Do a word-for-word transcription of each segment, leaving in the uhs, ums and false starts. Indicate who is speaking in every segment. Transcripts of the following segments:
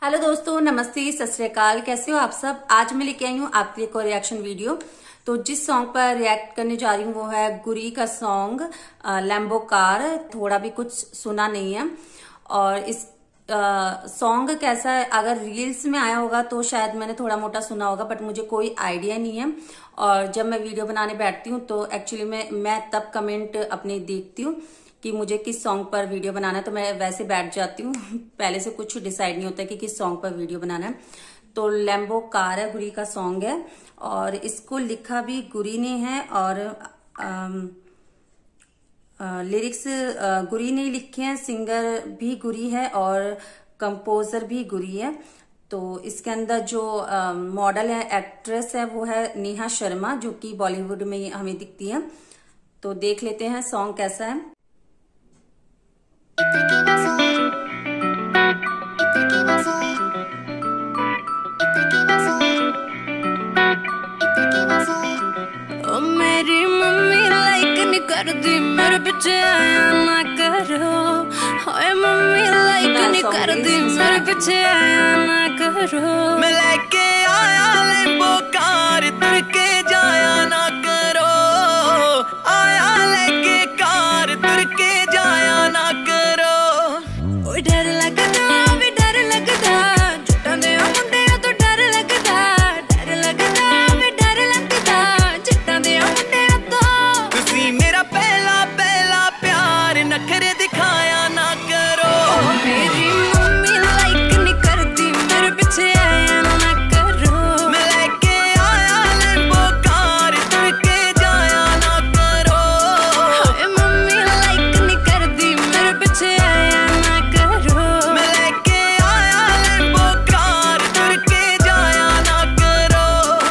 Speaker 1: Hello दोस्तों, नमस्ते, सत श्री अकाल। कैसे हो आप सब। आज मैं लेके आई हूँ आपके लिए कोई रिएक्शन वीडियो। तो जिस सॉन्ग पर रिएक्ट करने जा रही हूँ वो है गुरी का सॉन्ग लैम्बो कार। थोड़ा भी कुछ सुना नहीं है और इस सॉन्ग कैसा है, अगर रील्स में आया होगा तो शायद मैंने थोड़ा मोटा सुना होगा, बट मुझे कोई आइडिया नहीं है। और जब मैं वीडियो बनाने बैठती हूँ तो एक्चुअली मैं मैं तब कमेंट अपने देखती हूँ कि मुझे किस सॉन्ग पर वीडियो बनाना है, तो मैं वैसे बैठ जाती हूँ। पहले से कुछ डिसाइड नहीं होता कि किस सॉन्ग पर वीडियो बनाना है। तो लैम्बो कार है, गुरी का सॉन्ग है और इसको लिखा भी गुरी ने है और आम, आ, लिरिक्स गुरी ने लिखे हैं, सिंगर भी गुरी है और कंपोजर भी गुरी है। तो इसके अंदर जो मॉडल है, एक्ट्रेस है, वो है नेहा शर्मा, जो कि बॉलीवुड में हमें दिखती है। तो देख लेते हैं सॉन्ग कैसा है।
Speaker 2: ओ मेरी मम्मी लाइक नहीं करदी, मेरे पीछे आया ना करो। ओए मम्मी लाइक नहीं करदी, मेरे पीछे आया ना करो। मैं लेके आया लैम्बो कार, तुर के जाया ना करो। आया लेके कार, तुर के जाया ना करो। ओए डर लगदा, भी डर लगदा, झूठा दे मुंडे तो डर लगदा। डर लगदा, भी डर लगदा, झूठा दे मुंडे तो। तुसी मेरा पहला पहला प्यार नखरे दिखाया ना करो। ओ मेरी मम्मी लाइक नहीं करदी, मेरे पीछे आया ना करो। मैं लेके आया लैम्बो कार, तुर के जाया ना करो। ओए मम्मी लाइक नहीं करदी, मेरे पीछे आया ना करो। मैं लेके आया लैम्बो कार, तुर के जाया ना करो।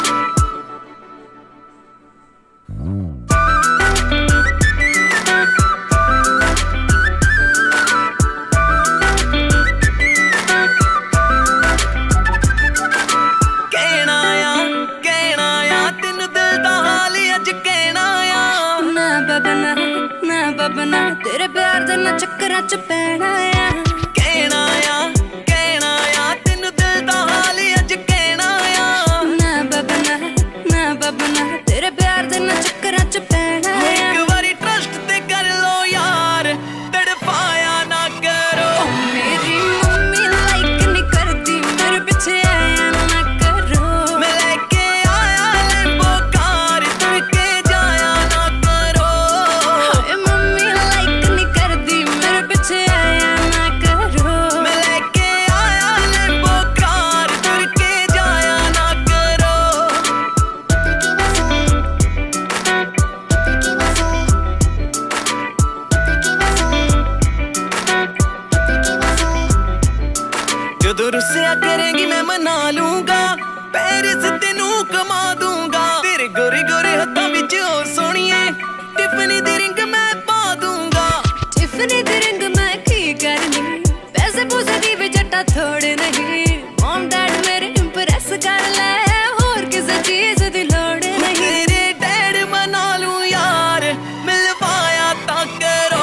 Speaker 2: कहना आ कहना आ तेनू दिल दा हाल अज कहना आ। ना बबना ना बबना, तेरे प्यार दे ना चक्करां च पैना आ। कहना आ कहना आ तेनू दिल दा हाल अज कहना आ। ना बबना ना बबना, तेरे प्यार दे ना चक्करां च पैना आ। एक बारी ट्रस्ट ते कर लो यार, तड़पाया ना करो। ओ मेरी मम्मी लाइक नहीं करदी, मेरे पीछे आया ना करो। मैं लेके आया लैम्बो कार, तुर के जाया ना करो। ओए मम्मी लाइक नहीं करदी, मेरे पीछे आया ना करो। मैं लेके आया लैम्बो कार, तुर के जाया ना करो। ਜਦੋਂ रुस्सिया करेगी मैं मना लूंगा, पेरिस तेनू कमा दूंगा। तेरे गोरे गोरे हत्थां विच ओ सोहणीए, टिफनी दी रिंग मैं पा दूंगा। टिफनी दी रिंग मैं की करनी, पैसे पूसे दी भी जट्टा थोड़े नहीं। मॉम डैड मेरे इंप्रेस कर ले, होर किसे चीज दी लोड़ नहीं। तेरे डैड मना लूं यार, मिलवाया तां करो।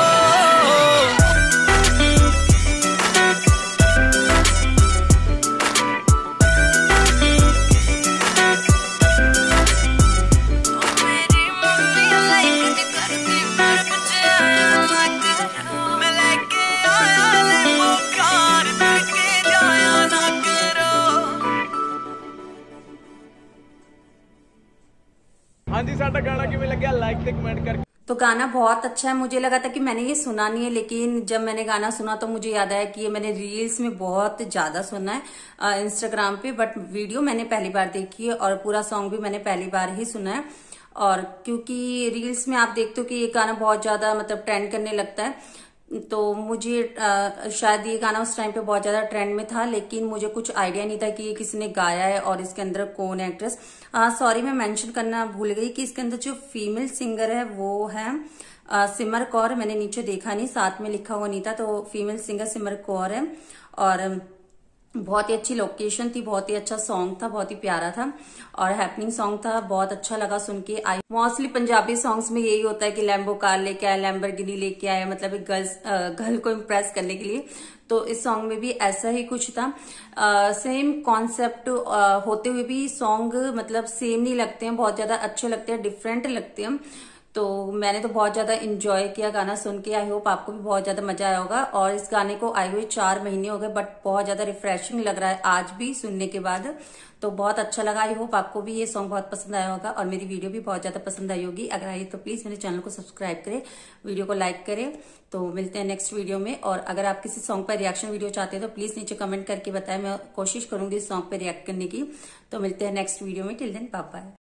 Speaker 3: हाँ जी, साडा गाना किवें लग्या लाइक ते कमेंट करके।
Speaker 1: तो गाना बहुत अच्छा है। मुझे लगा था कि मैंने ये सुना नहीं है, लेकिन जब मैंने गाना सुना तो मुझे याद आया कि ये मैंने रील्स में बहुत ज्यादा सुना है इंस्टाग्राम पे, बट वीडियो मैंने पहली बार देखी है और पूरा सॉन्ग भी मैंने पहली बार ही सुना है। और क्योंकि रील्स में आप देखते हो कि ये गाना बहुत ज्यादा मतलब ट्रेंड करने लगता है, तो मुझे आ, शायद ये गाना उस टाइम पे बहुत ज्यादा ट्रेंड में था, लेकिन मुझे कुछ आइडिया नहीं था कि ये किसने गाया है और इसके अंदर कौन है एक्ट्रेस। सॉरी, मैं मेंशन करना भूल गई कि इसके अंदर जो फीमेल सिंगर है वो है आ, सिमर कौर। मैंने नीचे देखा नहीं, साथ में लिखा हुआ नहीं था, तो फीमेल सिंगर सिमर कौर है। और बहुत ही अच्छी लोकेशन थी, बहुत ही अच्छा सॉन्ग था, बहुत ही प्यारा था और हैपनिंग सॉन्ग था, बहुत अच्छा लगा सुन के। आई मोस्टली पंजाबी सॉन्ग्स में यही होता है कि लैम्बो कार लेके आए, लैम्बोर्गिनी लेके आए, मतलब एक गर्ल्स गर्ल को इम्प्रेस करने के लिए। तो इस सॉन्ग में भी ऐसा ही कुछ था। सेम कॉन्सेप्ट होते हुए भी सॉन्ग मतलब सेम नहीं लगते हैं, बहुत ज्यादा अच्छे लगते हैं, डिफरेंट लगते हैं। तो मैंने तो बहुत ज्यादा इंजॉय किया गाना सुन के। आई होप आपको भी बहुत ज्यादा मजा आया होगा। और इस गाने को आए हुए चार महीने हो गए, बट बहुत ज्यादा रिफ्रेशिंग लग रहा है आज भी सुनने के बाद। तो बहुत अच्छा लगा। आई होप आपको भी ये सॉन्ग बहुत पसंद आया होगा और मेरी वीडियो भी बहुत ज्यादा पसंद आई होगी। अगर आई तो प्लीज मेरे चैनल को सब्सक्राइब करें, वीडियो को लाइक करें। तो मिलते हैं नेक्स्ट वीडियो में। और अगर आप किसी सॉन्ग पर रिएक्शन वीडियो चाहते हैं तो प्लीज नीचे कमेंट करके बताएं, मैं कोशिश करूंगी इस सॉन्ग पर रिएक्ट करने की। तो मिलते हैं नेक्स्ट वीडियो में। Till then bye bye.